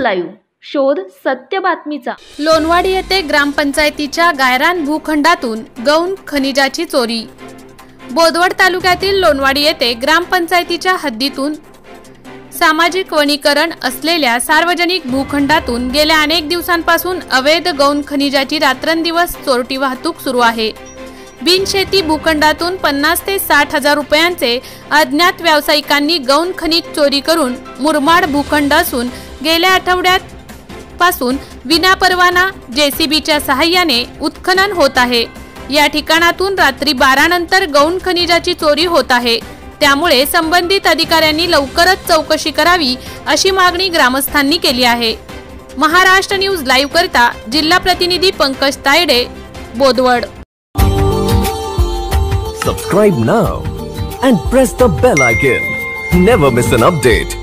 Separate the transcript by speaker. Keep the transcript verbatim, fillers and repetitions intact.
Speaker 1: Live, शोध सत्य बातमीचा।
Speaker 2: लोणवाडी येथे ग्रामपंचायतीच्या गायरान भूखंडातून गौण खनिजाची चोरी। बोदवड तालुक्यातील लोणवाडी येथे ग्रामपंचायतीच्या हद्दीतून सामाजिक वनीकरण असलेल्या सार्वजनिक भूखंडातून गेल्या अनेक दिवसांपासून अवैध गौण खनिजाची रात्रंदिवस चोरटी वाहतूक सुरू आहे। बिनशेती भूखंडातून पन्नास ते साठ हजार रुपयांचे अज्ञात व्यावसायिकांनी गौण खनिज चोरी करून मुरमाड भूखंड असून गेल्या आठवड्यात पासून विनापरवाना जेसीबीच्या सहाय्याने उत्खनन होत आहे। या ठिकाणातून रात्री बारा नंतर गौण खनिजाची चोरी होत आहे। त्यामुळे संबंधित अधिकाऱ्यांनी लवकरच चौकशी करावी अशी मागणी ग्रामस्थांनी केली आहे। महाराष्ट्र न्यूज लाईव्ह करता जिल्हा प्रतिनिधी Pankaj Tayde, Bodwad.
Speaker 3: Subscribe now and press the bell icon. Never miss an update.